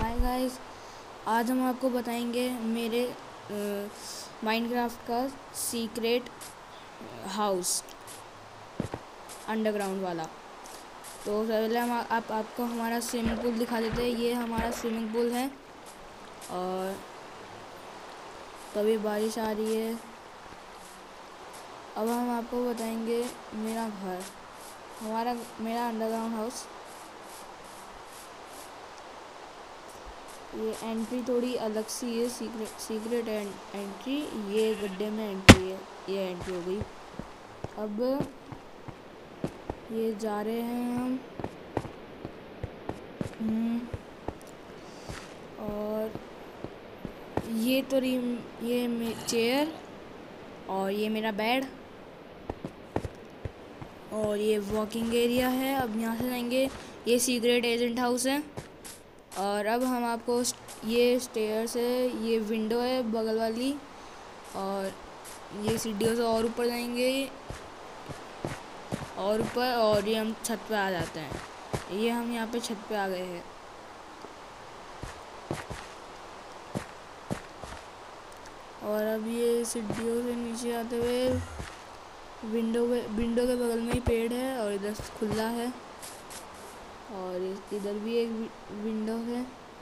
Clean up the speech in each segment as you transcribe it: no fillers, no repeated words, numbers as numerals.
Hi guys, आज हम आपको बताएंगे मेरे माइनक्राफ्ट का सीक्रेट हाउस अंडरग्राउंड वाला। तो पहले हम आपको हमारा स्विमिंग पूल दिखा देते हैं। ये हमारा स्विमिंग पूल है और कभी बारिश आ रही है। अब हम आपको बताएंगे मेरा घर, मेरा अंडरग्राउंड हाउस। ये एंट्री थोड़ी अलग सी है, सीक्रेट एंट्री। ये गड्ढे में एंट्री है, ये एंट्री हो गई। अब ये जा रहे हैं हम और ये तो ये चेयर और ये मेरा बेड और ये वॉकिंग एरिया है। अब यहाँ से जाएंगे, ये सीक्रेट एजेंट हाउस है। और अब हम आपको ये स्टेयर्स है, ये विंडो है बगल वाली, और ये सीढ़ियों से और ऊपर जाएंगे और ऊपर, और ये हम छत पे आ जाते हैं। ये हम यहाँ पे छत पे आ गए हैं। और अब ये सीढ़ियों से नीचे आते हुए विंडो के बगल में ही पेड़ है और इधर खुला है और इधर भी एक विंडो है।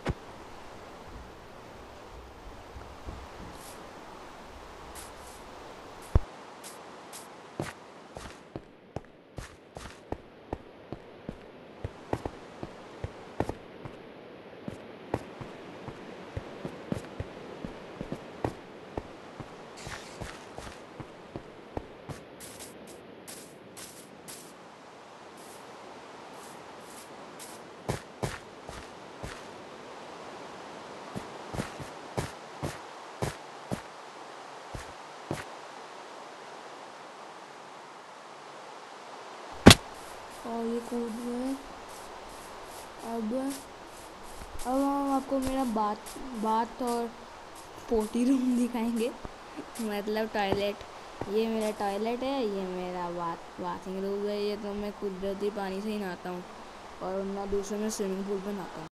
और ये कूद है। अब हम आपको मेरा बाथ और पोटी रूम दिखाएंगे, मतलब टॉयलेट। ये मेरा टॉयलेट है, ये मेरा बाथिंग रूम है। ये तो मैं कुदरती पानी से ही नहाता हूँ और ना दूसरे में स्विमिंग पूल पे नहाता हूँ।